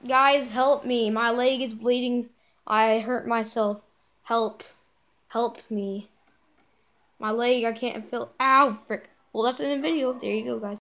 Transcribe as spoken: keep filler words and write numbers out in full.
Guys, help me. My leg is bleeding. I hurt myself. Help. Help me. My leg, I can't feel. Ow, frick. Well, that's in the video. There you go, guys.